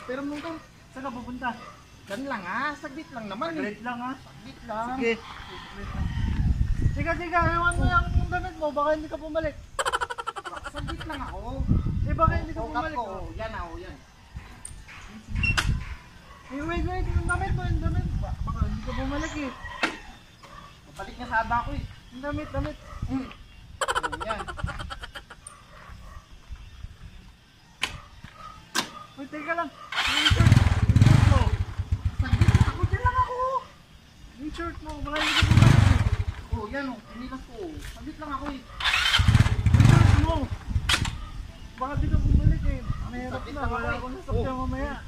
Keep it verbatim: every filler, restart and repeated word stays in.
Pero mo to, saan ka pupunta? Dan lang ah, saglit lang naman eh. Saglit lang ha. Saglit lang. Sige. Saglit lang. Sige, sige, iwan mo yung damit mo, baka hindi ka bumalik. Saglit lang ako. Eh, baka hindi ka Hold up bumalik. ko. Oh, yan ah, oh, yan. Eh, wait, wait, yung damit mo, yung damit. Ba- Baka hindi ka bumalik eh. Balik niya sa aba ko eh. Yung damit, damit. Hmm. Oh, yan. Wait, teka lang. Yung shirt, yung shirt mo. Saglit lang ako, dyan lang ako. Yung shirt mo, baka hindi ka bumalik eh. Oh, yan oh, pinilas ko. Oh. Saglit lang ako eh. Yung shirt mo. Baka di ka bumalik eh. Mahirap Saglit na, lang ako wala eh. akong nasakyan Oh. mamaya.